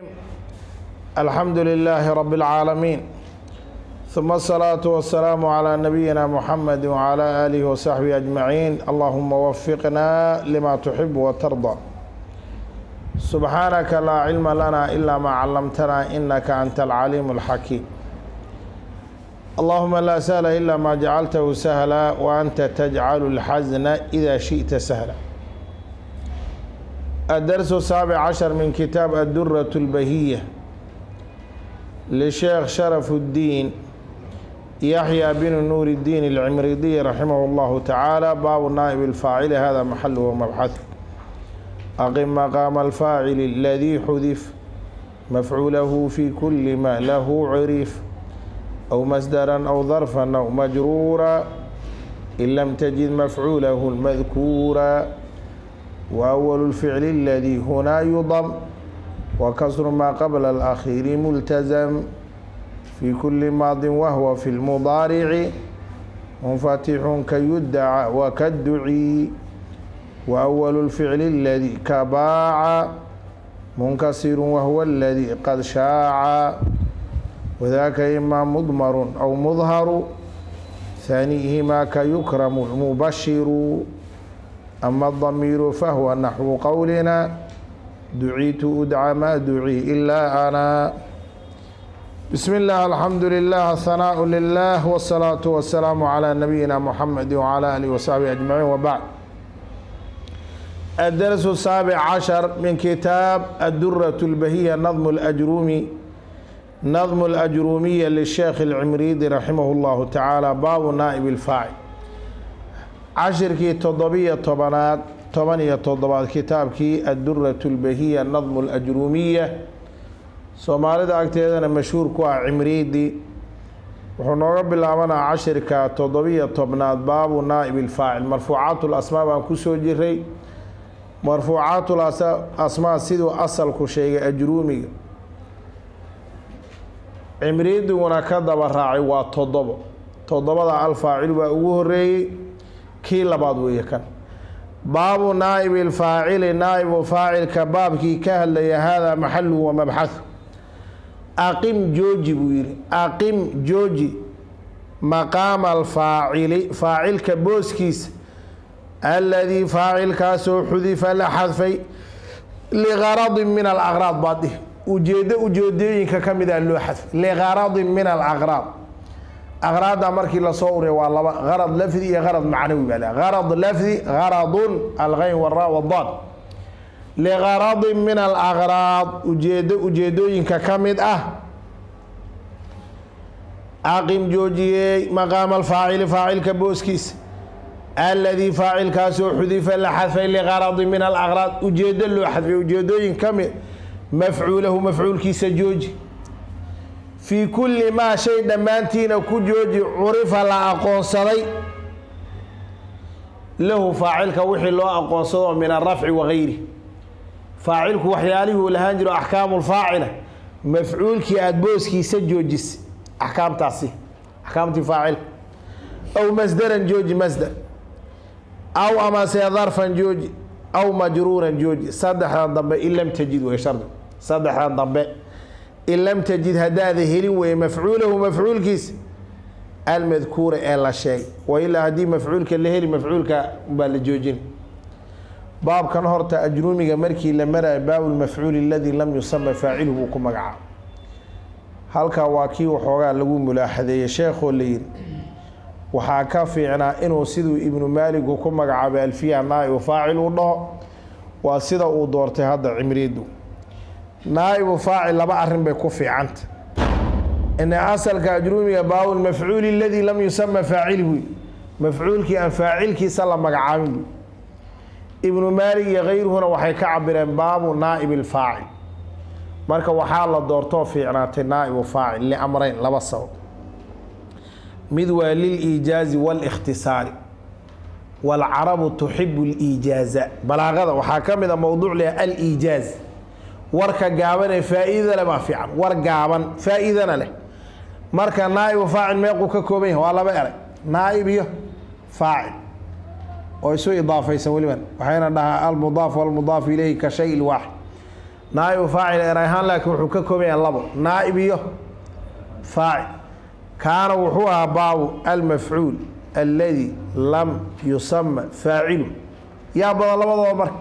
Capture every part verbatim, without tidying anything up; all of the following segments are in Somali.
الحمد لله رب العالمين، ثم الصلاة والسلام على نبينا محمد وعلى آله وصحبه أجمعين. اللهم وفقنا لما تحب وترضى. سبحانك لا علم لنا إلا ما علمتنا إنك أنت العليم الحكيم. اللهم لا سهل إلا ما جعلته سهلا وأنت تجعل الحزن إذا شئت سهلا. الدرس السابع عشر من كتاب الدرة البهية لشيخ شرف الدين يحيى بن نور الدين العمريدي رحمه الله تعالى. باب النائب الفاعل، هذا محله ومبحثه. أقم مقام الفاعل الذي حذف مفعوله في كل ما له عرف، أو مصدرا أو ظرفا أو مجرورا إن لم تجد مفعوله المذكورا. وأول الفعل الذي هنا يضم، وكسر ما قبل الأخير ملتزم في كل ماض وهو في المضارع منفتح كيدعى وكالدعي. وأول الفعل الذي كباع منكسر وهو الذي قد شاع، وذاك إما مضمر أو مظهر ثانيهما كيكرم المبشر. أما الضمير فهو نحو قولنا دعيت أدعى ما دعي إلا أنا. بسم الله، الحمد لله، الثناء لله، والصلاة والسلام على نبينا محمد وعلى آله وصحبه أجمعين، وبعد. الدرس السابع عشر من كتاب الدرة البهية نظم الأجرومي نظم الأجرومية للشيخ العمريدي رحمه الله تعالى. باب نائب الفاعل. عشركي تضبية طبنات طبنية تضبات كتابكي الدرة البهية نظم الأجرومية. soomaalida agteedana mashhuur ku ah cimriidi. wuxuu nooga bilaabanaa cashirka toddobiyo tobnaad baabu naa'ib ilfaacil. marfuucaat lasmaa baan ku soo jiray. marfuucaat lasmaa siduu asalku sheegay ajruumiga, cimriidiguna ka daba raacay waa toddobo. toddobada alfaacil baa ugu horeeyey, kii labaad weeye kan. baabu naa'ib ilfaacili, naa'ibu faacilka baabkii ka hadlaya. haadaa maxaluhu wa mabxahu. aqim jooji buu yidhi. aqim jooji maqaama alfaacili, faacilka booskiisa, alladii faacilkaasoo xudifa la xadfay ligaradin min alaqraad baad dhihi. ujeeddo ujeedooyinka ka mid a loo xadfay ligaradin min alaqraad. aqraadda markii lasoo urey waa laba, garad lafdi iyo garad macnawi baa laha. garad lafdi garadun algayn wara wadaad. ligaradin min alaqraad, ujeedo ujeedooyinka ka mid ah. aqim joojiyey maqaama alfaacili, faacilka booskiisa, alladii faacilkaasoo xudifa la xadfay ligaradin min alaqraad, ujeedo loo xadfay ujeedooyin ka mid. mafcuulahu mafcuulkiisa jooji. fii kulli maa shay dhammaantiina ku jooji curifa la aqoonsaday lahu faacilka wixii loo aqoonsado min arafci wagayri. faacilku waxyaalihii uu lahaan jiro axkaamu lfaacila, mafcuulkii aada booskiisa joojis axkaamtaasi, axkaamtii faacilka. aw masdaran jooji masdar, aw amase darfan jooji, aw majruuran jooji. saddexdan dambe in lam tajid way shardi. saddexdan dambe in lam tajid haddaada helin weeye mafcuulahu mafcuulkiisa almadkuura ee la sheegay. wailaa haddii mafcuulka la heli mafcuulka baa la joojin. baabkan horta ajruumiga markii la marayo baabulmafcuuli aladii lam yusama faaciluhu buu ku magacaabo. halkaa waa kii waxoogaa lagu mulaaxadeeyey sheekhoo la yidhi waxaa ka fiicnaa inuu siduu ibnu maaligu ku magacaabay alfiya naa'ibu faacil uu dhaho. waa sida uu doortay hadda cimriidu. naa'ibu faacil laba arrin bay ku fiicanta. ina asalka ajruumiga baabulmafcuuli aladii lam yusama faaciluhu, mafcuulkii aan faacilkiisa la magacaabin bu. ibnu maalig iyo kayruhuna waxay ka cabireen baabu naa'ib ilfaacil. marka waxaa la doortoo fiicnaatay naa'ibu faacil liamrayn, laba sabab. mid waa liliijaazi walikhtisaari, walcarabu tuxibu liijaaza. balaaqada waxaa ka mid a mowduuc leh aliijaaz. warka gaaban ee faa-iida leh baa fiican. war gaaban faa-iidana leh. marka naa'ibu faacil meequu ka kooban yahay? waa laba eray, naa'ib iyo faacil. oo isu idaafaysan weliban waxayna dhahaa almudaaf walmudaaf ilayhi ka shay lwaaxid. نائب فاعل إريهان لكن وحككم يا لبو نائب يه فاعل كان وحوها باب المفعول الذي لم يسمى فاعله يا بدل لبض مر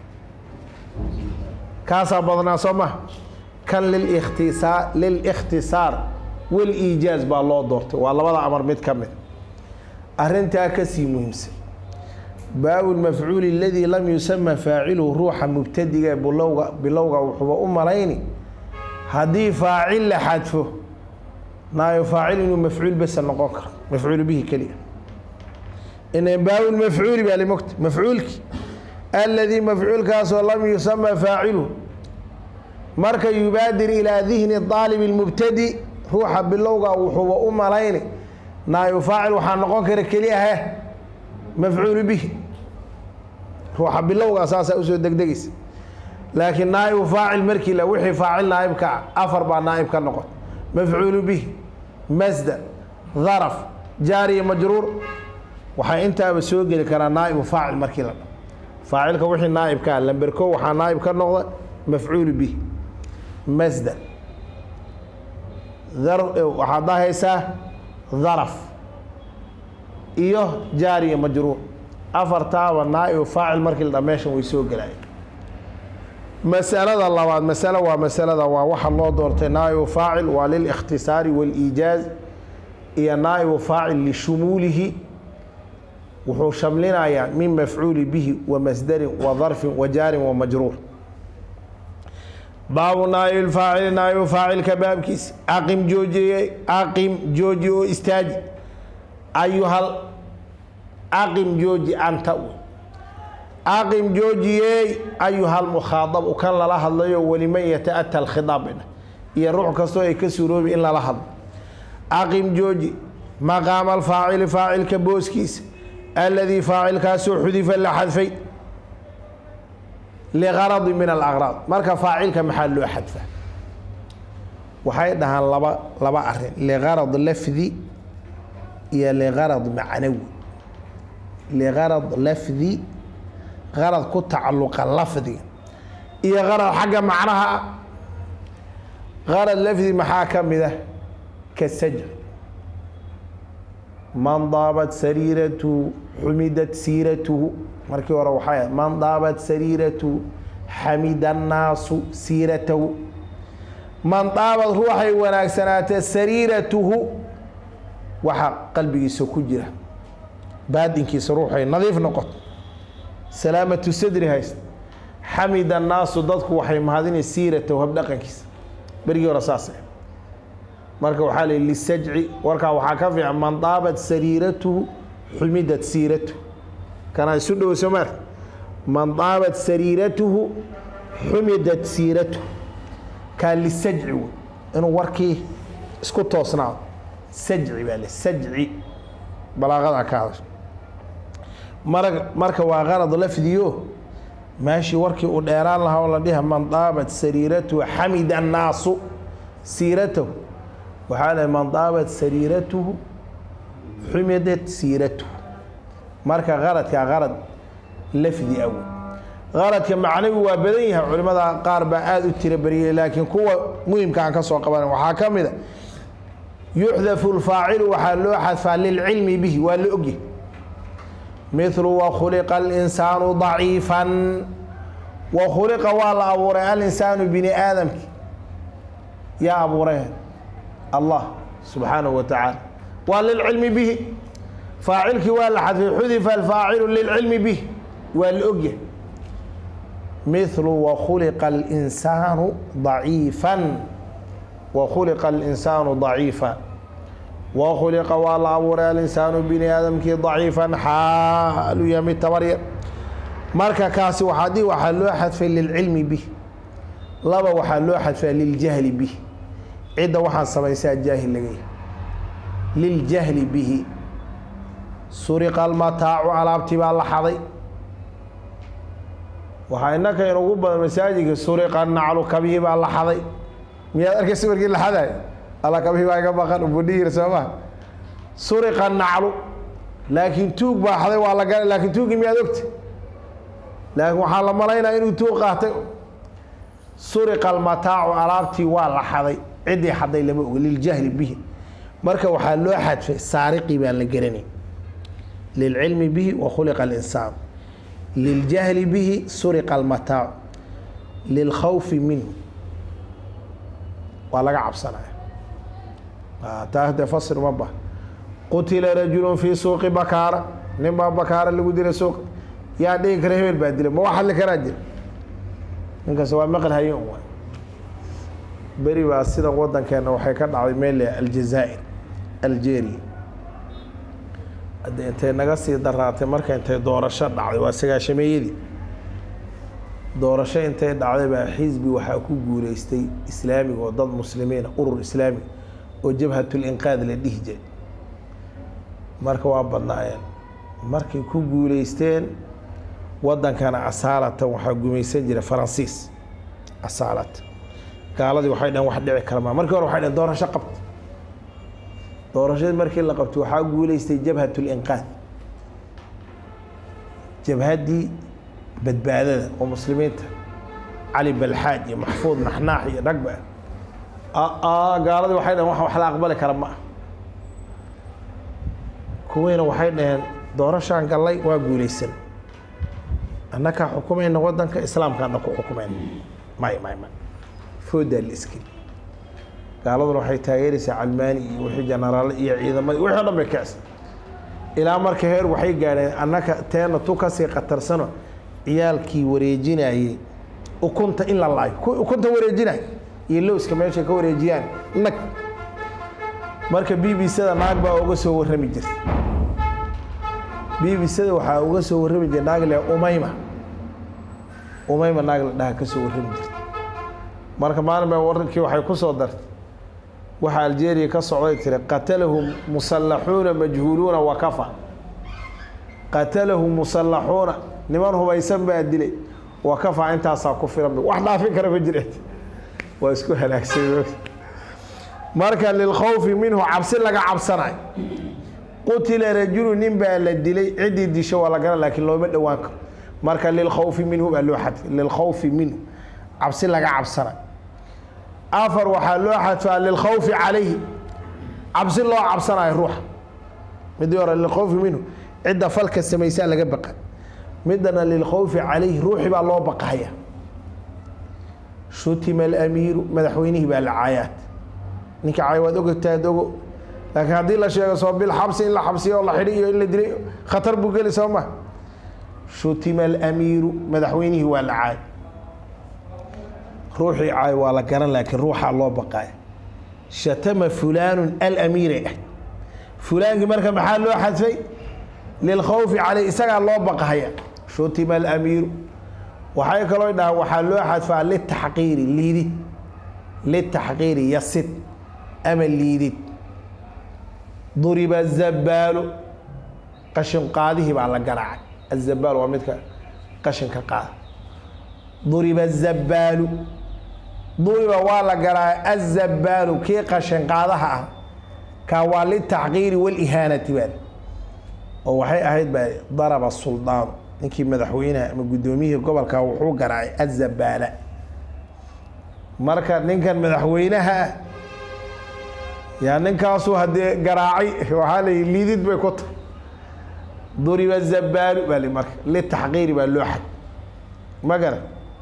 كاسا بدنا سمه كان للاختصار للاختصار والإيجاز بالله دورته والله وضع أمر متكمل أرنتها كسي مهمس باب المفعول الذي لم يسمى فاعله روحا مبتدئة بلوغة بلوغة وحبا أم ريني هذه فاعل لحدفه نا يفاعل إنه مفعول بس النقاكر مفعول به كلمة إن باب المفعول بالمكت مفعولك الذي مفعول كاس لم يسمى فاعله مركا يبادر إلى ذهن الطالب المبتدئ روحا باللوغة وحبا أم ريني نا يفاعل وحان نقاكر كلمة مفعول به روحا باللوغة أساسا أسود دقدقس لكن نائب فاعل مركي لو وحي فاعل نائب كع أفر با نائب كالنقط مفعول به مصدر ظرف جاري مجرور وحي انت بسوق لك نائب فاعل مركي لنا فاعلك وحي نائب كان لمبركو وحا نائب كالنقط مفعول به مصدر ظرف وحا ضاهيسا ظرف إيوه جاري مجرور أفر تاوى نائب فاعل مركي لنا ماشي ويسوق لك مسألة الله مسألة ومسألة ووحى الله دورت نائب فاعل وللاختصار والإيجاز هي نائب فاعل لشموله وحو شملنا يعني من مفعول به ومصدر وظرف وجار ومجرور باب نائب الفاعل نائب فاعل كباب كيس أقم جوجي أقم جوجي استاج أيها أقم جوجي أنت أقم جوجي أيها المخاطب وكان لها الله ولمن يتأتى الخطاب يروح كسوي كسروب إلا لحظ أقم جوجي مقام الفاعل فاعل كبوسكيس الذي فاعل كاسو حذف لحذفي لغرض من الأغراض مركا فاعل كمحل حذفه وحيدها لبا لبا أرين لغرض لفظي يا لغرض معنوي لغرض لفظي غرض كو تعلق اللفظي إيه غرض حاجة معناها غرض لفظي محاكم ده كالسجع من ضابت سريرته حمدت سيرته مركي ورا وحياة من ضابت سريرته حمد الناس سيرته من ضابت روحي وناكسنات سريرته وحق قلبي سكجره بعد إنكي سروحي نظيف نقط سلامة الصدر هايست حمد الناس ضدك وحي مهادين السيرة وهبدأ كيس بريو رصاصة مركا وحالي للسجع وركا وحاكفي عن من طابت سريرته حمدت سيرته كان يسد وسمر من طابت سريرته حمدت سيرته كان للسجع انه وركي اسكت توصنا سجع بالي سجع بلاغة كاظر marka waa qarad lafdiyo maashi warkii u dheeraan lahaa oo la dhiha man daabat sariiratu hamida an-naas siiratu waxa man daabat sariiratu humidat siiratu marka qaradka qarad lafdi aw qaradka macnawi waa badan yahay culimada qaar ba aad u tira bariyay laakiin kuwa muhiimka aan ka soo qaban waxa kamida yuhdafu al-fa'il waxa loo xadfa lil ilmi bihi wa la ogi مثل وخلق الإنسان ضعيفا وخلق والله أبو ريان الإنسان بني آدم يا أبو ريان الله سبحانه وتعالى وللعلم به فاعلك والحذف حذف الفاعل للعلم به والأجه مثل وخلق الإنسان ضعيفا وخلق الإنسان ضعيفا وخلق والله أبورا الإنسان بني آدم كي ضعيفا حال يمي التمرير مركا كاسي وحدي وحلو حذف للعلم به لبا وحلو حذف للجهل به عدة وحن سميسا جاهل لغيه للجهل به سرق المتاع على ابتباع اللحظي وحينك ينقب المساجد سرق النعل كبيب اللحظي مياد أركي سورك اللحظي الله كبيب أيقا وبدير سوا سرق النعل لكن توق بحظي والله قال لكن توق مياد وقت لكن وحال ملاينا إنه توق قاهتي suriqa almataacu alaabtii waa la xaday ciddii xaday lama oga liljahli bihi marka waxaa loo xadfay saariqii baan la garanay lilcilmi bihi wa khuliqa alinsaan liljahli bihi suriqa almataacu lilkhawfi minhu waa laga cabsanaya taa hadee fasir ma bah qutila rajulun fii suuqi bakaara nin baa bakaara lagu dilay suuq yaa dhihi kara hebel baa dilay ma wax hadli karaa jira ninkaas waa maqal hayo un waay beri baa sida waddankeena waxay ka dhacday meel leh aljazaa'ir algeria hadde intay naga sii daraatay marka intay doorasho dhacday waa sagaashameeyadii doorasho intay dhacday baa xisbi waxaa ku guuleystay islaamiga oo dad muslimiina urur islaami oo jabhatul inqaad la dhihi jiray marka waa badnaayeen markay ku guuleysteen waddankana asaalatan waxaa gumaysan jira faransiis asaalata gaaladii waxay dhaheen wax dhici kara maa markii hore waxay dhaheen doorasho qabta doorashadii markii la qabtay waxaa guuleystay jabhatul inqaad jabhaddii badbaadada oo muslimiinta cali balxaad iyo maxfuud naxnaax iyo ragba gaaladii waxay dhaheen wax wax la aqbali kara ma ah kuwiina waxay dhaheen doorashaan gallay waa guulaysan annakaa xukumayna waddanka islaamkaana ku xukumayna may may may foodaa la iskil gaaladuna waxay taageeraysaa calmaani iyo wixii jenaraale iyo ciidamadii wixii o dhan bay kacsa ilaa marka heer waxay gaadheen annaka teena tu kasii khatarsano ciyaalkii wareejinayey ukunta in la laayo ukunta wareejinay iyo lowska meeshay ka wareejiyaan nag marka b b c-da naag baa uga soo warrami jirtay b b c-da waxaa uga soo warrami jirtay naag le umayma umayma naag la dhaha ka soo warrami jirtay marka maalin baa wararkii waxay ku soo dartay waxa algeria ka socday tiri qatalahum musallaxuuna majhuuluuna wa kafa qatalahum musallaxuuna niman hubaysan baa dilay wa kafa intaasaa ku filan wax dhaafin kara ma jireed waa isku halaagsan marka lilkhawfi minhu cabsi laga cabsanayo qutila rajulu nin baa la dilay ciddii disho waa la garan laakiin looma dhowaan karo marka lilkhawfi minhu baa loo xadfay lilkhawfi minhu cabsi laga cabsanayo afar waxaa loo xadfaa lilkhawfi calayhi cabsi loo cabsanayo ruuxa midii hore lilkhawfi minhu cidda falka samaysaa laga baqa midana lilkhawfi calayhi ruuxi baa loo baqahaya shutima alamiiru madaxweynihii baa la caayaad ninka caay waad ogtaad ogo laakiin haddii la sheego soo bil xabsi in la xabsiyo oo la xidhi iyo in la dilay khatar buu geli soo ma shutima alamiiru madaxweynihii waa la caay ruuxii caay waa la garan laakiin ruuxaa loo baqaaya shatama fulaanun alamiire ah fulaankii marka maxaa loo xadfay lilkhawfi caleyh isagaa loo baqahaya shutima alamiiru waxay kaloo dhaha waxaa loo xadfaa litaxqiiri liidid litaxqiiri yasid ama liidid duriba azabaalu qashin qaadihii baa la garaacay azabaal waa midka qashinka qaada duriba azabaalu duriba waa la garaacay azabaalu kii qashin qaadaha ah kaa waa litaxqiiri walihaanati baa oo waxay ahayd baa daraba suldaanu ninkii madaxweynaha ama guddoomiyihii gobolka wuxuu garaacay azabaala marka ninkan madaxweynaha ah yaa ninkaasuu haddee garaacay waxaa layihi liidid bay ku tahay duriba zabaalu baa li marka litaxqiiri baa loo xad ma garan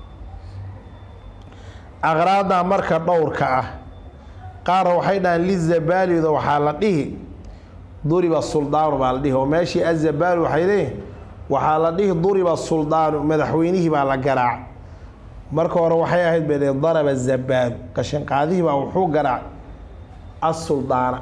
aqraada marka dhowrka ah qaar waxay dhahaan lizabaalida waxaa la dhihi duriba suldaanu baa la dhihi oo meeshii azabaalu waxay leeyihin waxaa la dhihi duriba suldaanu madaxweynihii baa la garaacay marka hore waxay ahayd bay leeyihin daraba zabaalu qashin qaadihii baa wuxuu garaacay asuldaana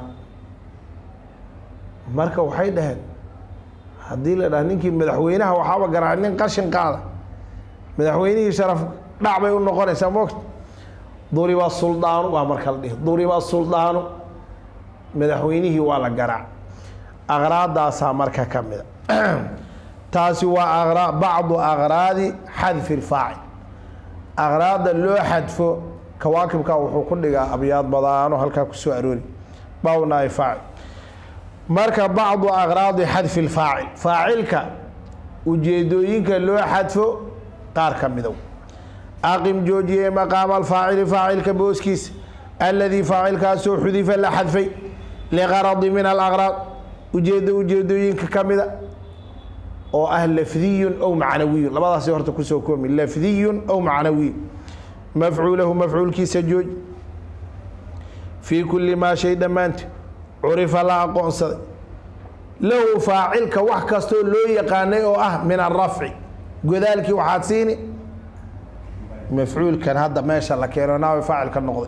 marka waxay dhaheen haddii la dhaha ninkii madaxweynaha waxaaba garaacay nin qashin qaada madaxweynihii sharaf dhac bay u noqonaysaa moogta duriba suldaanu waa marka la dhihi duriba suldaanu madaxweynihii waa la garaac aqraadaasaa marka ka mida taasi waa aqra bacdu aqraadi xadfi lfaacil aqraada loo xadfo kawaakibka wuxuu ku dhigaa abyaad badaano halkaa kusoo aroori bawnaay faacil marka bacdu aqraadi xadfi lfaacil faacilka ujeedooyinka loo xadfo qaar ka midow أقم جوجي مقام الفاعل فاعل كبوسكيس الذي فاعل كاسو حذف لحذفي لغرض من الأغراض وجد وجدوين ككاملة أو أهل لفظي أو معنوي لبعض سيارة كسو كومي لفظي أو معنوي مفعوله مفعول كيس جوج في كل ما شيء دمانت عرف لا قنصد له فاعل كوح كاستو لو يقاني أو أه من الرفع وذلك وحاتسيني مفعول كان هذا ما شاء الله كيرو ناوي فاعل كان نقضي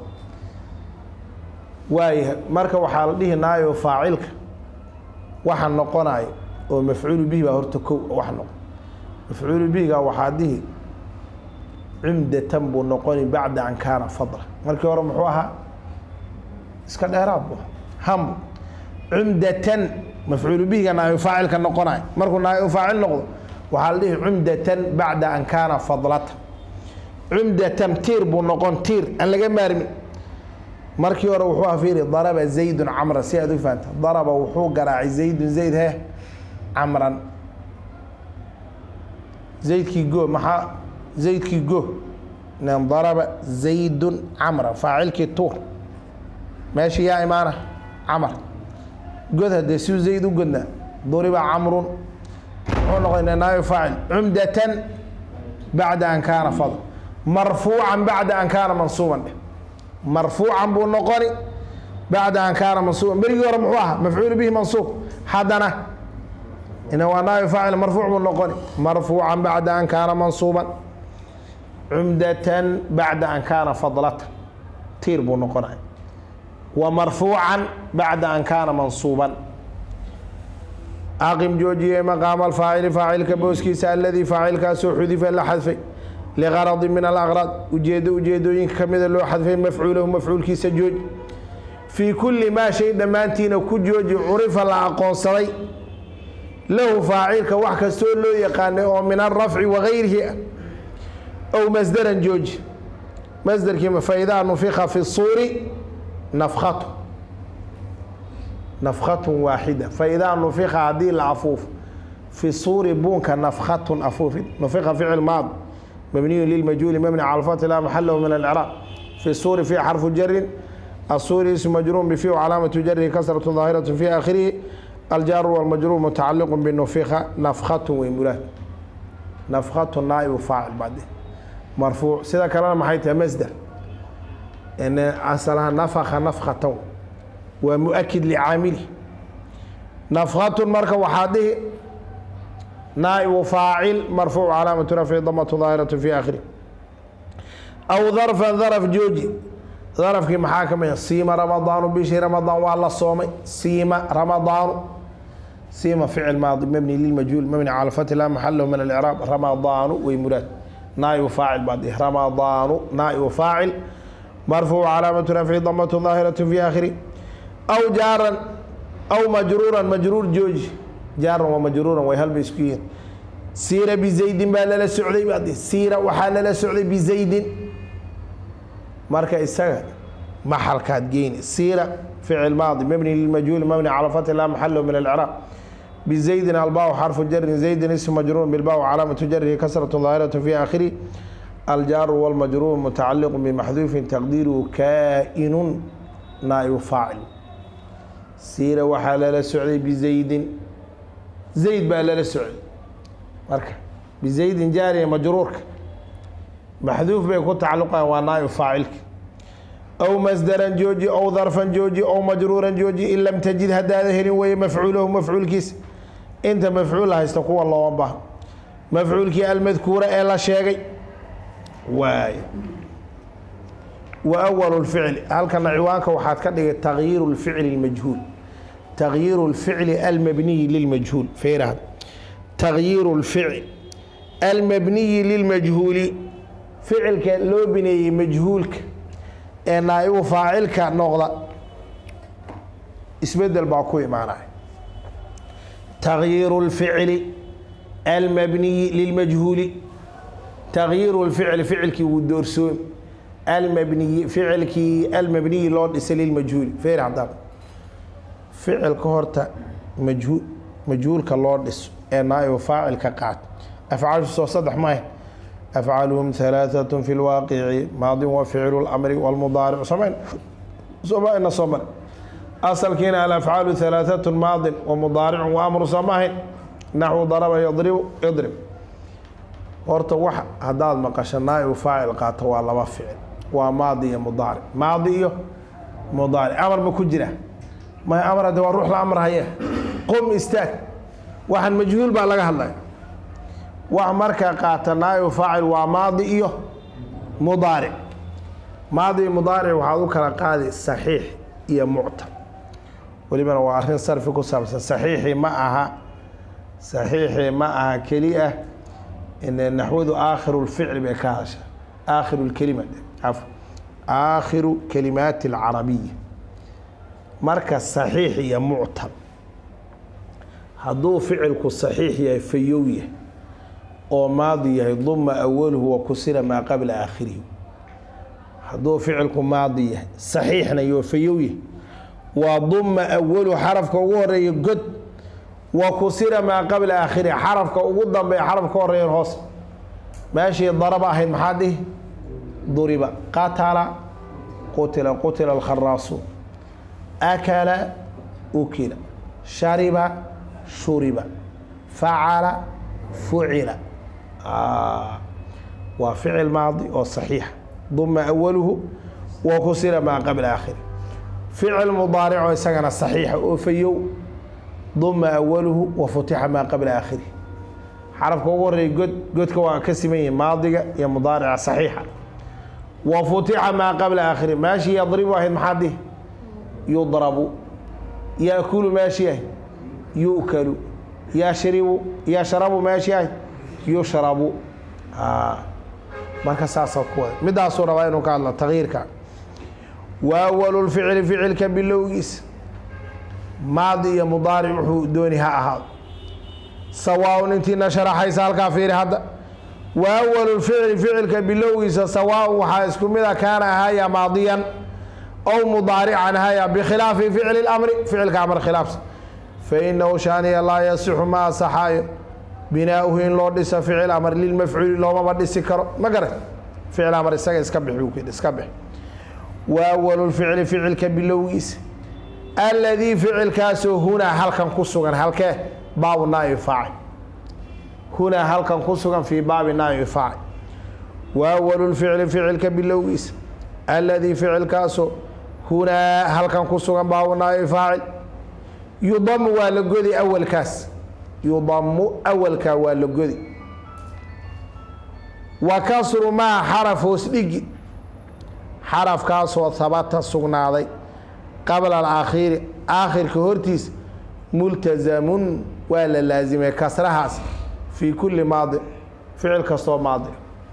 واي marka waxa la dhihi naayo faacilka waxa noqonay oo mafcuul bihi baa horta ko wax noqon mafcuul bihi waxa dhihi umdatan buu noqoni bacda an kaana fadla markii hore muxuu ahaa iska dheeraad buu ham umdatan mafcuul bihi naayo faacilka noqonay markuu naayo faacil noqdo waxa la dhihi umdatan bacda an kaana fadlata umdatan tir buu noqon tir an laga maarmi markii hore wuxuu afiiri daraba zayd amra si aad u faanta daraba wuxuu garaaci zayd zayd he amran zaydki go maxa zaydki go nan daraba zayd amra faa'ilki tur ماشي يا إمانة عمر قدها دسو زيد وقدنا ضرب عمرو ونقول نايب فاعل عمدة بعد أن كان فضل مرفوعا بعد أن كان منصوبا مرفوعا بالنقري بعد أن كان منصوبا بريور محوها مفعول به منصوب حدنا إنه نايب فاعل مرفوع بالنقري مرفوعا بعد أن كان منصوبا عمدة بعد أن كان فضلته تير بالنقري ومرفوعا بعد أن كان منصوبا أقم جوجي مقام الفاعل فاعل كبوسكيس الذي فاعل كاسو حذف إلا حذف لغرض من الأغراض وجد وجد كمذا لو حذف مفعوله مفعول كيس جوج في كل ما شيء دمانتين كجوج عرف الأقون صري له فاعل كوحك سولو يقانه من الرفع وغيره أو مصدرا جوج مصدر كما فإذا نفخ في الصور نفخته نفخة واحدة فإذا نفخ هذه العفوف في الصور بونك نفخة أفوف نفخ فعل ماض مبني للمجهول مبني على الفتح لا محل من الإعراب في الصور في حرف جر الصور اسم مجرور بفيه وعلامة جره كسرة ظاهرة في آخره الجار والمجرور متعلق بالنفخة نفخة ومراد نفخة نائب فاعل بعده مرفوع سيدا كلام محيطها مصدر إن أصلها نفخ نفخة ومؤكد لعامله نفخة مركب وحاده نائب فاعل مرفوع علامة رفع ضمة ظاهرة في آخره أو ظرفا ظرف جوجي ظرف كي محاكمة صيم رمضان بشي رمضان والله صومي صيم رمضان صيم فعل ماضي مبني للمجهول مبني على فتح لا محله من الإعراب رمضان ومراد نائب فاعل بعده رمضان نائب فاعل مرفوع علامة رفع ضمة ظاهرة في آخره أو جارا أو مجرورا مجرور جوج جارا ومجرورا ويهل بيسكين سيرة بزيد بالا لسعودي بعد سيرة وحال لسعودي بزيد ماركة السجد محل كاد جيني سيرة فعل ماضي مبني للمجهول مبني على فتح لا محله من الإعراب بزيد الباء حرف جر زيد اسم مجرور بالباء علامة جره كسرة ظاهرة في آخره الجار والمجرور متعلق بمحذوف تقديره كائن نائب فاعل سيرة وحلال السعودي بزيد زيد بقى السعودي مركب بزيد جاري مجرورك محذوف بيكون تعلقه ونائب فاعلك أو مصدرا جوجي أو ظرفا جوجي أو مجرورا جوجي إن لم تجد هذا هنا وهي مفعوله مفعول كيس أنت مفعول هيستقوى الله وبه مفعولك المذكورة إلا شيء واي وأول الفعل هل كان عوانك وحاد كده تغيير الفعل المجهول تغيير الفعل المبني للمجهول فيرها تغيير الفعل المبني للمجهول فعلك لو بني مجهولك ان ايو فاعلك نقضة اسبدل باكوي معناه تغيير الفعل المبني للمجهول تغيير الفعل فعلك والدورسون المبني فعلك المبني لون اسلي المجهول فير عندك فعل كهرتا مجهول مجهول كلون اس انا فاعل كقعد افعال سو صدح ما أفعالهم ثلاثة في الواقع ماض وفعل الأمر والمضارع صمين صمين صمين أصل كنا الأفعال ثلاثة ماض ومضارع وأمر صمين نحو ضرب يضرب يضرب horta wax hadaad maqashanay uu faacil qaato waa laba ficil waa maadi iyo mudaari maadi iyo mudaari amar ma ku jira ma amar hada waa ruux la amr haya qum istaag waxan majhuul baa laga hadlay wax marka qaatanay uu faacil waa maadi iyo mudaari maadi iyo mudaari waxa uu kala qaadi saxiix iyo mu'tal walibana waa arrin sarfi ku saabsan saxiixi ma aha saxiixi ma aha kaliya إن نحوذ آخر الفعل بكاشة آخر الكلمة عفوا آخر كلمات العربية مركز صحيح يا معتل هذو فعلك الصحيح يا فيوية أو ماضي يضم أوله وكسر ما قبل آخره هذو فعلك ماضي صحيح يا فيوية وضم أوله حرف كوره يقد وكسر ما قبل آخره حرف كوضم بحرف كوره ينهص ماشي ضرب أهل محاده ضرب قتل قتل قتل الخراص أكل أكل شرب شرب فعل فعل آه وفعل ماضي والصحيح ضم أوله وكسر ما قبل آخره فعل مضارع وسكن الصحيح وفيو ضم أوله وفتح ما قبل آخره حرف كوري قد قد كوا كسمية ماضية يا مضارع صحيحة وفتح ما قبل آخره ماشي يضرب واحد محاده يضرب يأكل ماشي يؤكل يشرب يشرب ماشي يشرب آه مركز ساسا كوي مدى صورة وينو كان الله تغيير كان وأول الفعل فعل كبلوغيس ماضي يا مضارع دونها أهل سواء انت نشر حيث الكافير هذا وأول الفعل فعل كبلوغيس سواء وحاسكم إذا كان هيا ماضيا أو مضارعا هيا بخلاف فعل الأمر فعل كأمر خلاف فإنه شاني الله يصح ما صحايا بناؤه إن لودس فعل أمر للمفعول لو ما بدي سكر ما قرأ فعل أمر السجن اسكبح وكذا اسكبح وأول الفعل فعل كبلوغيس الذي فعل كاسو هنا هل كان قصوغا هل كان باب النائب فاعل هنا هل كان قصوغا في باب النائب فاعل وأول الفعل فعل كبلوغيس الذي فعل كاسو هنا هل كان قصوغا باب النائب فاعل يضم والقذي أول كاس يضم أول كا والقذي وكسر ما حرف وسبيج حرف كاسو ثبت السغناضي قبل الأخير آخر كهورتيس ملتزم ولا لازم كسرها في كل ماضي فعل كسر ماضي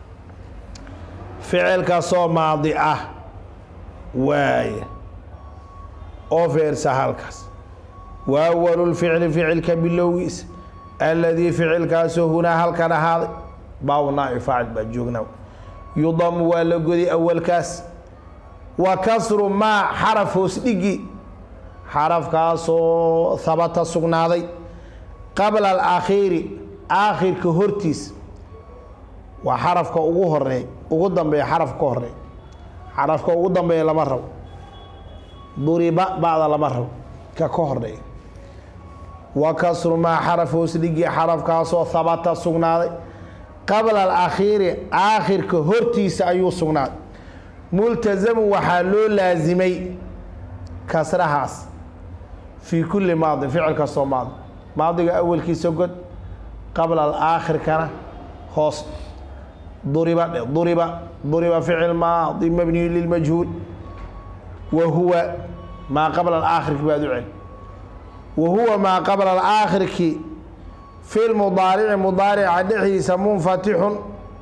فعل كسر ماضي أه واي أوفر سهل كاس وأول الفعل فعل كبلويس الذي فعل كاسو هنا هل كان هذا باونا يفعل بجوجنا يضم ولا قدي أول كاس وكسر ما حرف وسدقي حرف كاسو ثبت السقناضي قبل الأخير آخر كهورتيس وحرف كأوهري وقدم بي حرف كهري حرف كقدم بي لمرة ضرب بعض لمرة ككهري وكسر ما حرف وسدقي حرف كاسو ثبت السقناضي قبل الأخير آخر كهورتيس أيو سقناضي ملتزم وحلو لازمي كسرهاس في كل ماضي فعل كسر ماضي ماضي أول كي سقط قبل الآخر كان خاص ضرب ضرب ضرب فعل ماضي مبني للمجهول وهو ما قبل الآخر كي بعد علم وهو ما قبل الآخر كي في المضارع مضارع عدعي يسمون منفتح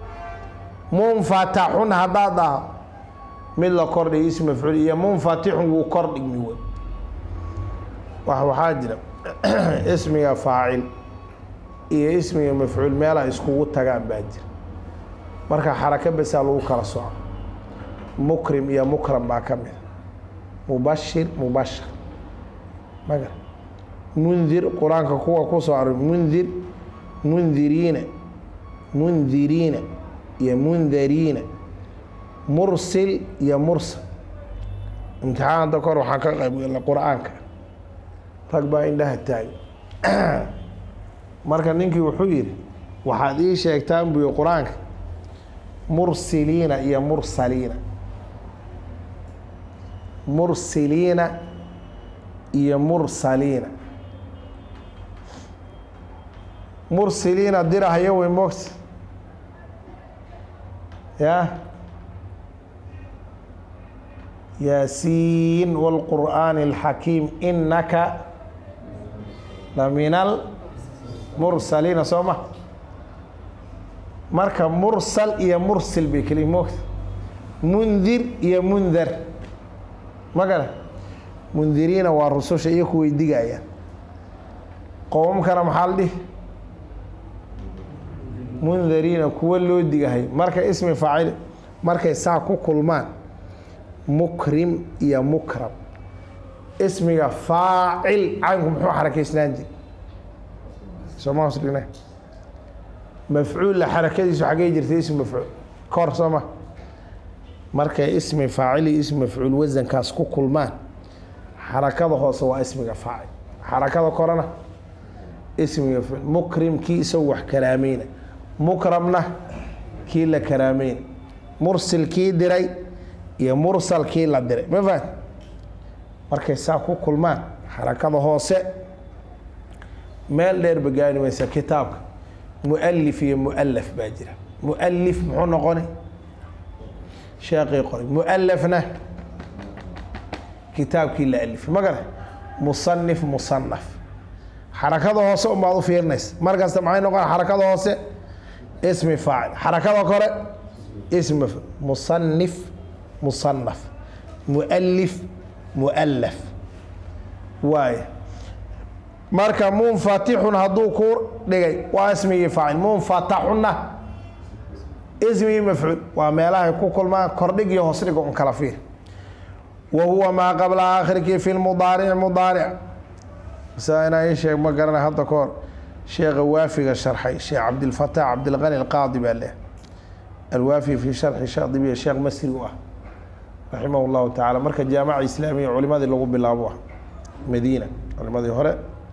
منفتح هذا من لا كردي اسم مفعول منفتح وكردي ميول وهو حاجه اسمي فاعل iyo اسمي مفعول meela isku tagaan baajir marka xaraka bas lagu kala sooco mukrim iyo mukram ba kamid mubashir mubashir maga munzir quraanka kuwa ku soo aroor munzir munzirina munzirina iyo mundariina mursil iyo mursal imtixaanada kor waxaan ka qayb galnay qur-aanka rag baa indhaha taagay marka ninkii wuxuu yidhi waxaad ii sheegtaan buy qur-aanka mursiliina iyo mursaliina mursiliina iyo mursaliina mursiliina dirahaya way moogta ya yaasiin wاlqur'aani اlxakiim inaka lamin almursaliina soo ma marka mursal iyo mursil bay keli moogta mundir iyo mundar ma gala mundiriina waa rususha iyo kuway digayaan qowmkana maxaa la dhihi mundariina kuwa loo digahay marka ismi faacil markay saa ku kulmaan mukrim iyo mukram ismiga faacil caynku muxuu xarakaysnaan jiri sooma hoos dhignay mafcuulla xarakadiisu xaggay jirtay ismi mafcuul kor soo ma markay ismi faacil iyo ismi mafcuul wasankaas ku kulmaan xarakada hoose waa ismiga faacil xarakada korena ismiga mafcuul mukrim kii isagu wax karaameyna mukramna kii la karaameyna mursil kii diray iyo mursal kii la diray ma fahat markay saa ku kulmaan xarakada hoose meel dheer ba gaari maysa kitaabka mualif iyo mualaf baa jira mualif muxuu noqonay sheekii qoray mualafna kitaabkii la alif ma gara musanif musanaf xarakada hoose umaad u fiirinaysa markasta maxay noqon xarakada hoose ismi faacil xarakada kore ismi musanif musanaf mualif mualaf waay marka munfatixun hadduu ku dhigay waa ismigii faacil munfataxuna ismigii mafcuul waa meelahay ku kulmaan kordhig iyo hoos dhig un kala fiir wa huwa maa qabla aakhirkii fi lmudaaric mudaaric saa inaa ii sheeg ma garanay hadda ka hor sheekha waafiga sharxay sheekh cabdilfataax cabdilqani alqaadi baa leh alwaafi fi sharxi shaadibiya sheekh masri u ah raximah llahu tacaala marka jaamaca islaamiya culimadii lagu bilaabo ah madiina culimadii hore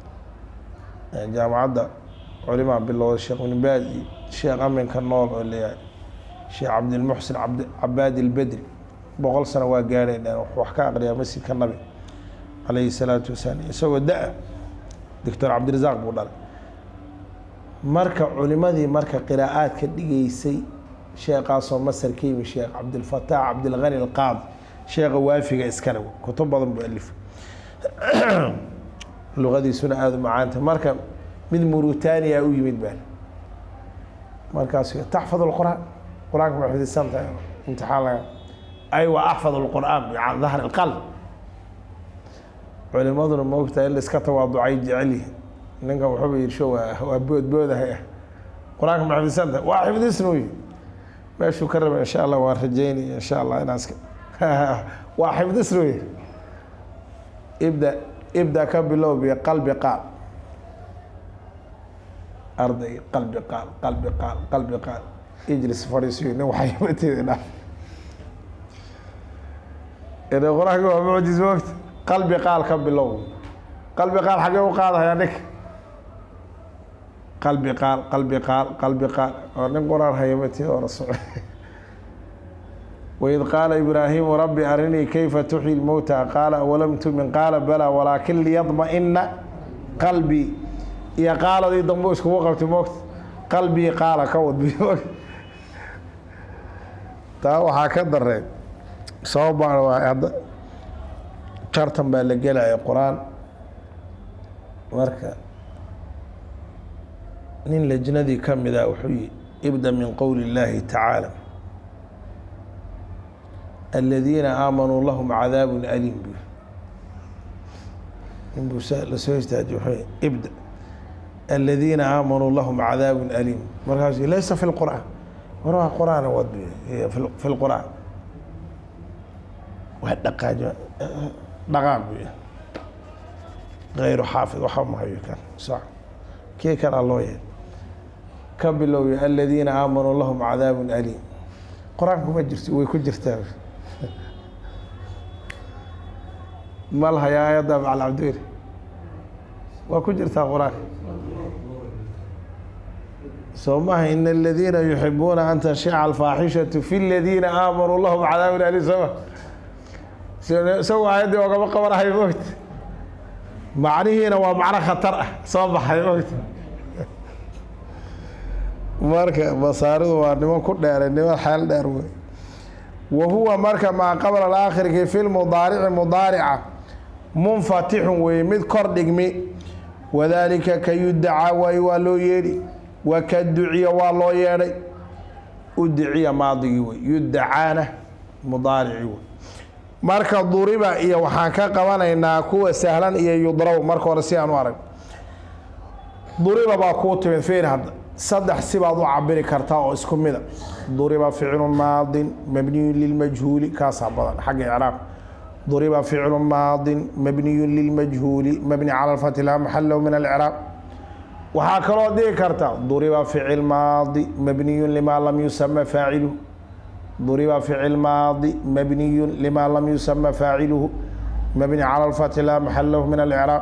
jaamacadda culimaa bilowda sheekh ibn baaz iyo sheekh aminka nool oo leeyahay sheekh cabdilmuxsin abd cabaadi albedri boqol sano waa gaadhay wax ka aqriyaa masjidka nabi calayhi salaatu wasalaam isagoo da-a doctor cabdirasaaq buu dhalay marka culimadii marka qiraa'aadka dhigaysay sheekaasoo masar ka yimi sheekh cabdilfataax cabdilqani alqaadi sheekha waafiga iskale kutub badan buu alif luqadiisuna aada u macaanta marka mid murutaniya u yimid baan markaas taxfad lqur'aan qur-aanka ma xifdisan tahay imtixaan laga aywa axfad lqur'aan can dahri alqalb culimaduna ma ogtahay in la iska tawaaducay jecel yihin ninkan wuxuuba yirsho waa waa boodboodahay ah qur-aanka ma xifdisan tahay waa xifdisnu yi meeshuu ka raba insha allah waan rajeynaya insha allah inaan iska waa xifdisnu yi ibda ibda ka bilow biqalbi qaal arday qalbi qaal qalbi qaal qalbi qaal ijlis fariisiyo nin waxaymateeda dha ina qur-aanka waa mucjiz moogta qalbi qaal ka bilow qalbi qaal xagee u qaadahayaa ninka qalbi qaal qalbi qaal qalbi qaal oo nin qur-aan hayamateeda oo rasuul وإذ قال إبراهيم ربي أرني كيف تحيي الموتى قال أولم تؤمن قال بلى ولكن ليطمئن قلبي يا قال ذي ضموش وقفت موقت قلبي قال كود بيوك تا waxaa ka daray sababana waa tartan baa la gelaya quraan marka nin lajnadii kamida wuxuu ibda min qawli الله تعالى الذين آمنوا لهم عذاب أليم به ابدأ الذين آمنوا لهم عذاب أليم مركز ليس في القرآن وراء القرآن ودي في القرآن واحد دقاجة دقام غير حافظ وحما كان صح كي كان الله يه كبلوا الذين آمنوا لهم عذاب أليم قرآن كما جرت ويكجرتها ما لها يا يضرب على العبدير وكجرتها قرآن سوما إن الذين يحبون أن تشيع الفاحشة في الذين آمنوا لهم عذاب أليم سوا سوى يدي وقبل قبر هاي موت معنيه هنا ومعنى خطر صباح هاي موت marka basaaridu waa niman ku dheeray niman xeel dheer wey wahuwa marka maa qabla alaakhirki fi lmudaarici mudaarica munfatixun wey mid kor dhigmi wadaalika ka yudacaa waay waa loo yeedhi wa ka duciya waa loo yeedhay udiciya maadigii wey yudacaana mudaarici wey marka duriba iyo waxaan ka qabanaynaa kuwa sahlan iyo yudraw marka hore si aan u arag duriba baa kuu timid fiir hadda صدح سبعة عبر كرتا أو اسكمدا ضرب فعل ماض مبني للمجهول كاسع بدن حق إعراب ضرب فعل ماض مبني للمجهول مبني على الفتح لا محل من الإعراب وهكذا دي كرتا ضرب فعل ماضي مبني لما لم يسمى فاعله ضرب فعل ماضي مبني لما لم يسمى فاعله مبني على الفتح لا محل من الإعراب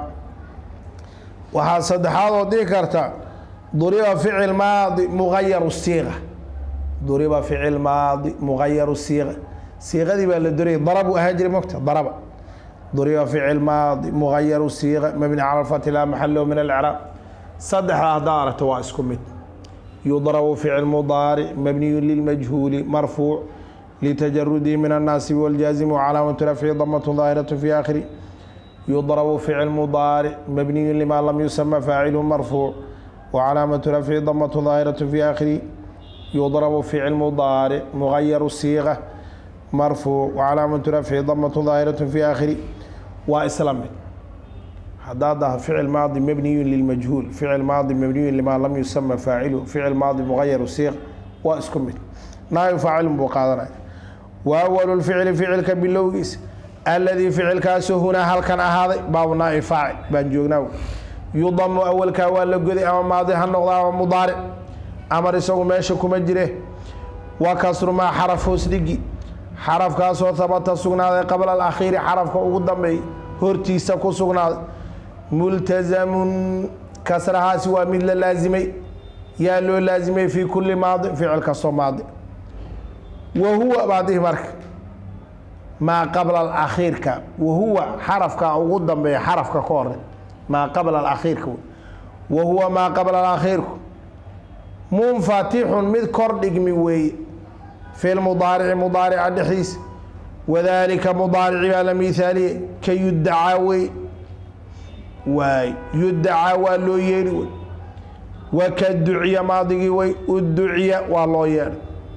وهصدح هذا دي كرتا ضرب فعل ماضي مغير الصيغة ضرب فعل ماضي مغير الصيغة صيغة دي بقى اللي ضرب وهاجر مكتب ضرب ضرب فعل ماضي مغير الصيغة مبني على الفتح لا محل من الإعراب صدح أهدارة واسكمت يضرب فعل مضارع مبني للمجهول مرفوع لتجرده من الناصب والجازم وعلامة رفعه ضمة ظاهرة في آخره يضرب فعل مضارع مبني لما لم يسمى فاعله مرفوع وعلامة رفعه ضمة ظاهرة في آخره يضرب فعل مضارع مغير الصيغة مرفوع وعلامة رفعه ضمة ظاهرة في آخره وإسلامه هذا فعل ماضي مبني للمجهول فعل ماضي مبني لما لم يسمى فاعله فعل ماضي مغير الصيغة واسكمت نائب فاعل مقادرة وأول الفعل فعلك باللوغيس الذي فعل كاسه هنا هل كان هذا باب نائب فاعل بانجوغناو يضم أول كوال لقدي أما ماضي هالنقطة أما مضارع أمر يسوق ماشي كما جريه وكسر ما حرف هسدقي حرف كاسو ثبت سقنا قبل الأخير حرف كقدام بي هرتي سكو سقنا ملتزم كسرها سوى من اللازمي يا لو لازمي في كل ماضي فعل كسر ماضي وهو بعده مرك ما قبل الأخير ك وهو حرف كقدام بي حرف ككور ما قبل الأخير كو وهو ما قبل الأخير كو منفتح مذكر دقمي في المضارع مضارع الدحيس وذلك مضارع على مثالي كيدعاوي ويدعى ولو يلوي وكالدعية ماضي وي الدعية والله يلوي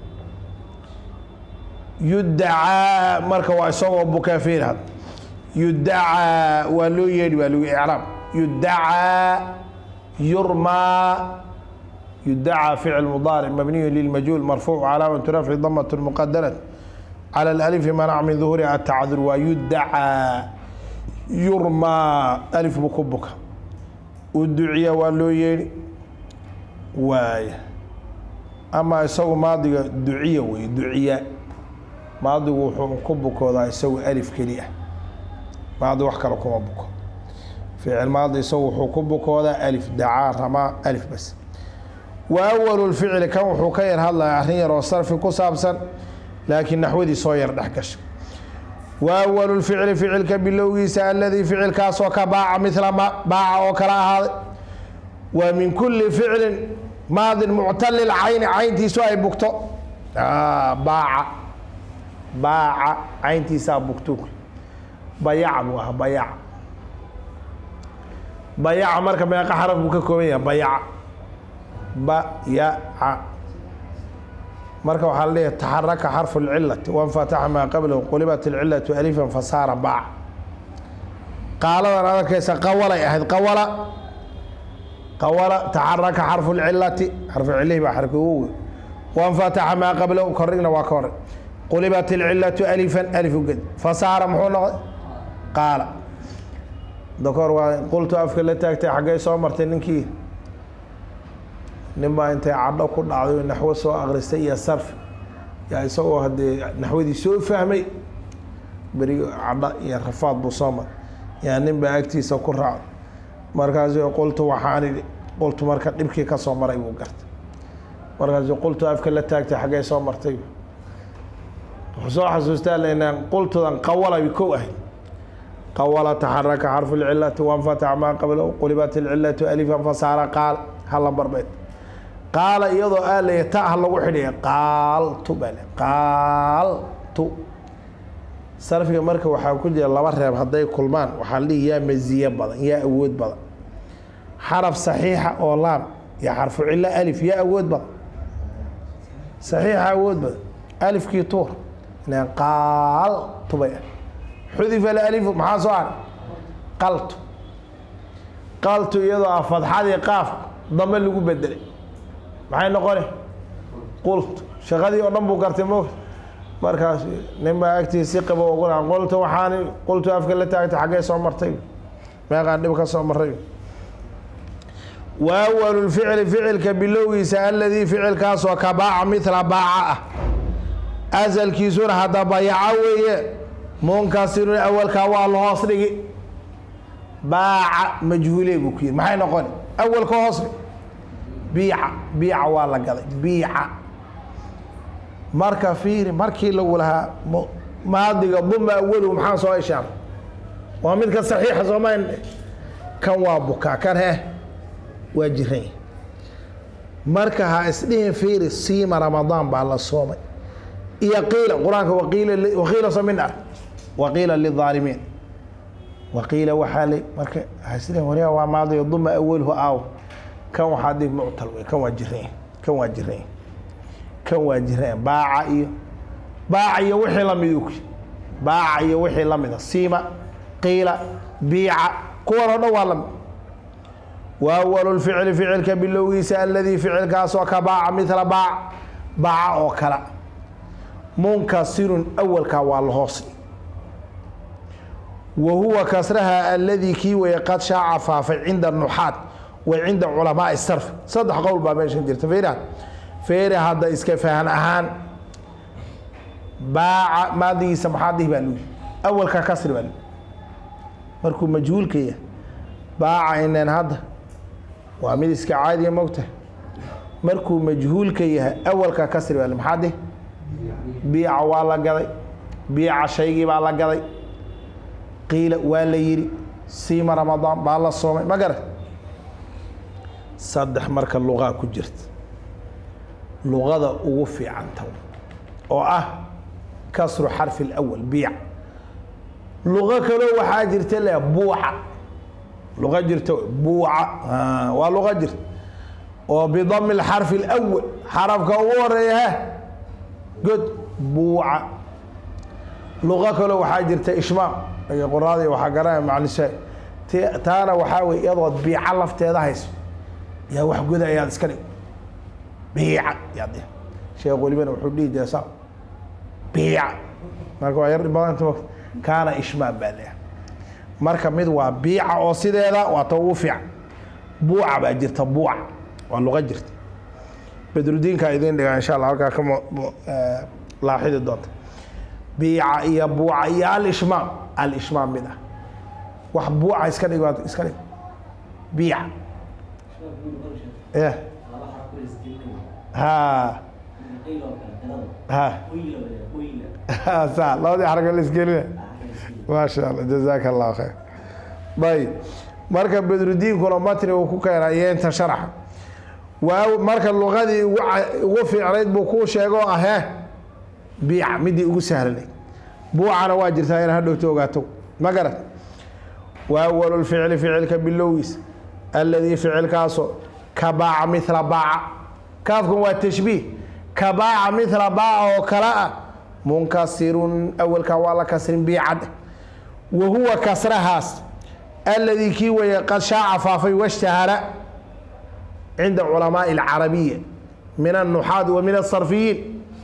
يدعى مركا واسوى بكافير هذا يدعى ولو يلوي ولو إعراب يدعى يرمى يدعى فعل مضارع مبني للمجهول مرفوع علامة رفع ضمة مقدرة على الألف منع من ظهورها التعذر ويدعى يرمى ألف بكبك والدعية ولو يلي واي أما يسوي ماضي دعية ويدعية ماضي وكبك وذا يسوي ألف كلية ماضي وحكى لكم أبوك فعل ماضي يسوي حكبك وذا ألف دعاء رمى ألف بس وأول الفعل كان حكير هلا يعني والصرف كصابسا لكن نحودي صوير دحكش وأول الفعل فعل كبلوغيس الذي فعل كاس وكباع مثل ما باع وكرا هذا ومن كل فعل ماض معتل العين عين تسوى بكتو آه باع باع عين تسوى بكتو بيع وها بيع بيع مركب ما حرف بككومية بيع بيع مركب حالية تحرك حرف العلة وانفتح ما قبله قلبت العلة ألفا فصار باع قال هذا كيس قول أحد قول قول تحرك حرف العلة حرف العلة بحركه وانفتح ما قبله كرقنا وكر قلبت العلة ألفا ألف قد فصار محونا قال ذكر قلت أفكر لتاكتي حقي صومرت ننكي ninbaa intay cadho ku dhacday naxwo soo akhristay iyo sarf yaa isagoo haddee naxwadii soo fahmay beri cadho iyo rafaad buu soo maray yaa ninbaa agtiisa ku raacday markaasuu qultu waxaan idhi qultu marka dhibkii ka soo maray buu gartay markaasuu qultu afka la taagtay xaggee soo martay wuxuu soo xasuustaa laynaan qultudan qawala bi kow ahayd qawala taxaraka xarfu lcilati wanfatax maa qablahu qulibat ilcilatu alifan fasaara qaal hala barbeed qaala iyadoo aalaya ta ah lagu xidhiya qaaltu bale qaaltu sarfiga marka waxaa ku jira laba reeb hadday kulmaan waxaa la dhihi yaa maziye badan yaa awood badan xaraf saxiixa oo laam iyo xarfu cilo alif yaa awood badan saxiixa awood badan alifkii tuur inaan qaaltu bay ah xudifa alalifu maxaa soo haray qaltu qaltu iyadoo ah fadxadii qaafka dambe lagu bedelay maxay noqone qultu shaqadii oo dhan buu gartay moogta markaas ninbaa agtiisa si qabo ugu dhacan qultu waxaani qultu afka la taagtay xaggee soo martay meeqaan dhib ka soo maray waawalu lficli ficilka bilowgiisa alladii ficilkaasoo ka baaca mithla baaca ah asalkiisuna hadda bayaca weeye munkasirun awalkaa waa la hoos dhigi baaca majhuulee buu ku yiri maxay noqoni awalka hoos dhig biica biica waa la gaday biica marka fiiri markii lagu lahaa maadiga duma awalu maxaa soo ishaaray waa midka saxiixa soomayn kan waa bukaa kan hee waa jiran marka ha isdhihin fiiri siima ramadaan baa la soomay iyo qiila qur-aanka waqiila waqiila samin ah waqiila lilظaalimiin waqiila waxaa li marka ha isdhihin wariya waa maadiga duma awalhu aaw kan waxaa dhig muctal wey kan waa jiran kan waa jiran kan waa jiraan baaca iyo baaca iyo wixii lamid u baaca iyo wixii lamida siima qiila biica kuwan oo dhan waa lamid waawalu lficli ficilka bilowgiisa alladii ficilkaasoo ka baaca mithla baaca baaca oo kala munkasirun awalkaa waa la hoos wa huwa kasraha alladii kii weye qad shaaca faafay cinda nuxaat wa cinda culamaai sarf saddex qowl baa meeshan jirta fiiraad feere hadda iska fahan ahaan baaca maadigiisa maxaa dhihi baa luyi awalka kasri baa luyi markuu majhuulka yahay baaca inaan hadda waa mid iska caadiya mogta markuu majhuulka yahay awalka kasri baa luyi maxaa dhihi biica waa la gaday biica shaygii baa la gaday qiila waa la yiri siima ramadaan baa la soomay ma garan saddex marka luqaa ku jirta luqada ugu fiicanta oo ah kasru xarfi اlأwal biic luqo kaloo waxaa jirta le buuca luqa jirta buuca waa luqa jirta oo bidami اxarfi اlأwal xarafka ugu horeeya ha god buuca luqo kaloo waxaa jirta ishmaam iyo qoraadii waxaa garanaya macnisha taana waxaa wey iyadood biica lafteeda hayso yaa wax goda ayaad iska dhig biica yaad sheekh walibana wuxuu dhihi jiray saa biica marka waa yar badanta kaana ishmaam baa leeyahay marka mid waa biica oo sideeda waa ta ugu fiican buuca baa jirta buuca waa luqa jirta bedrudiinka idiin dhigaa insha allah halkaa ka laaxidi doonta biica iyo buuca iyo alishmaam alishmaam mid ah wax buuca iska dhig iska dhig biica eh ها ها صح لو دي حركه الاسكيليه ما شاء الله جزاك الله خير طيب marka bedrudiin kuna matri uu ku keenay inta sharax waa marka luqadii ugu fiicnayd buu ku sheego ah biic midi ugu sahlanay buucana waa jirtaa in hadhowto ogaato ma garad waa awalul ficli ficilka bilowis alladii ficilkaaso ka baaca mithla baaca kaafkan waa tashbiih ka baaca mithla baaca oo kala ah munkasirun awalka waa la kasrin biicad wa huwa kasrahaas الذي كي قد شاع فافي واشتهر عند علماء العربية من النحاة ومن الصرفيين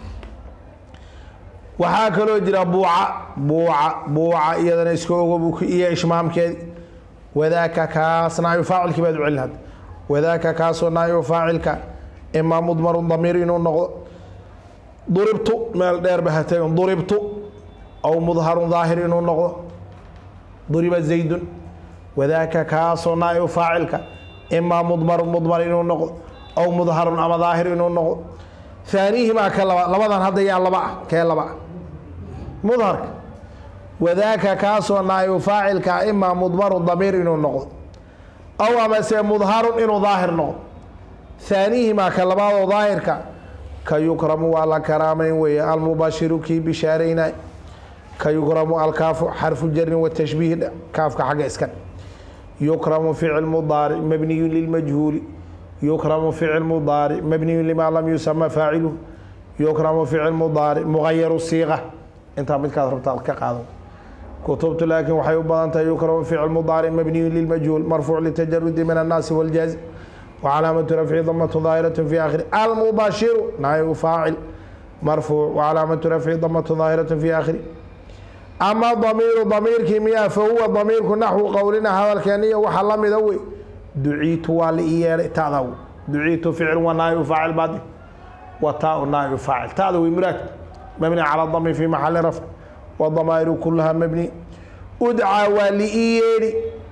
وحاكلوا جرى بوعة بوعة بوعة إذا نسكوه إيا إشمام كذي وذاك كاس نا يفاعل كباد علهد وذاك كاس نا يفاعل ك إما مضمر ضمير إنه نقض ضربت مال دير بهتين ضربت أو مظهر ظاهر إنه نقض ضرب زيد وذاك كاس نائب فاعلك إما مضمر مضمر إنه نقض أو مظهر أما ظاهر إنه نقض ثانيهما كلمة لبضان هذا يا لبع كلمة مظهر وذاك كاس نائب فاعلك إما مضمر ضمير إنه نقض أو أما سي مظهر إنه ظاهر نقض ثانيهما كلمة ظاهرك كيكرم على كرامين ويا المباشر كي بشارين كيكرم الكاف حرف الجر والتشبيه كاف كحق اسكن يكرم فعل مضارع مبني للمجهول يكرم فعل مضارع مبني لما لم يسمى فاعله يكرم فعل مضارع مغير الصيغه انت مثل ربط الكقاض كتبت لكن وحي بدانت يكرم فعل مضارع مبني للمجهول مرفوع للتجرد من الناس والجازم وعلامة رفعه ضمة ظاهرة في آخره المباشر نائب فاعل مرفوع وعلامة رفعه ضمة ظاهرة في آخره أما ضمير ضمير كيمياء فهو ضمير نحو قولنا هذا الكانية وحلم ذوي دعيت والإيال تاذو دعيت فعل ونائب فاعل بعد وتاء نائب فاعل تاذو مراد مبني على الضم في محل رفع والضمائر كلها مبني أدعى والإيال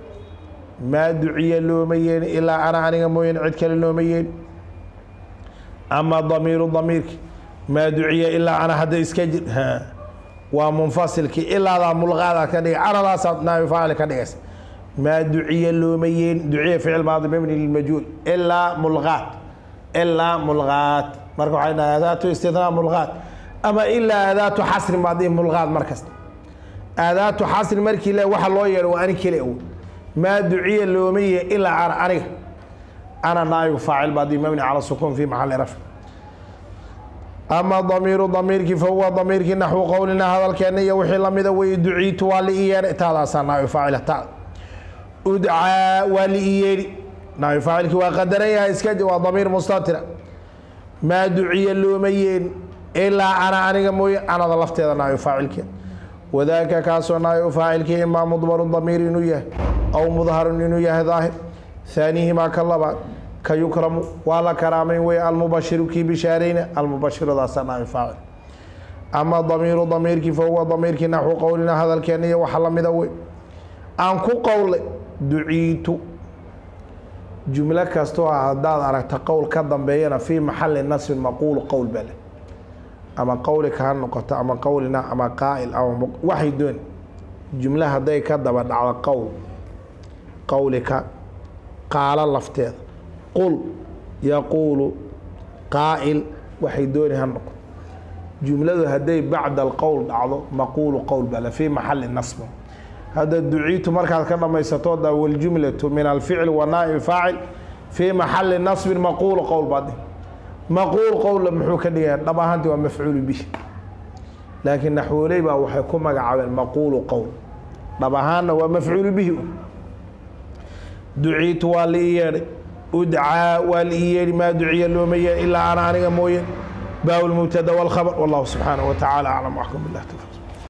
ما دعي اللوميين إلا أنا أنا موين عدك اللوميين أما ضمير ضميرك ما دعي إلا أنا هذا إسكجر ها ومنفصل كي إلا ذا ملغى كذي أنا لا صوت نائب فاعل كذي ما دعي اللوميين دعي فعل ماضي مبني للمجهول إلا ملغات إلا ملغات مركو عينا أداة استثناء ملغات أما إلا أداة حصر ماضي ملغات مركز أداة حصر مركي لا وحل لوير وأنا كلي ما دعي اللومية إلا أنا أنا نائب فاعل بعد مبني على السكون في محل رفع أما ضمير ضميرك فهو ضميرك نحو قولنا هذا الكانية وحي لم يدوي دعيت والإيار تالا نائب فاعل تالا أدعى والإيار نائب فاعلك وقدريها إسكاد وضمير مستتر ما دعي اللوميين إلا أنا أنا موي أنا ضلفت هذا نائب فاعلك وذاك كاس نائب فاعلك إما مضمر ضمير نية أو مظهر نية ظاهر ثانيهما كاللبا كيكرم ولا كرامين وي المبشر كي بشارين المبشر ذا صنع فاعل أما ضمير ضميرك فهو ضميرك نحو قولنا هذا الكانية وحل مدوي أنكو قول دعيت جملة كاستوها هداد أردت قول كدن بينا في محل النصب مقول قول بله أما قولك هالنقطة أما قولنا أما قائل أو وحي دون جملة هداي كدن على قول قولك قال اللفتيذ قل يقول قائل وحي دون هالنقطة جملة هداي بعد القول دعضو مقول قول بله في محل النصب هذا دعيت مركز كنا ما يستطيع والجملة من الفعل ونائب فاعل في محل النصب مقول قول بعده مقول قول محوك ديان طبعا أنت ومفعول به لكن نحو ليبا وحكم على مقول قول طبعا ومفعول به دعيت والإيار أدعى والإيار ما دعي اللومية إلا أنا أنا موين باو المبتدا والخبر والله سبحانه وتعالى أعلم وأحكم بالله.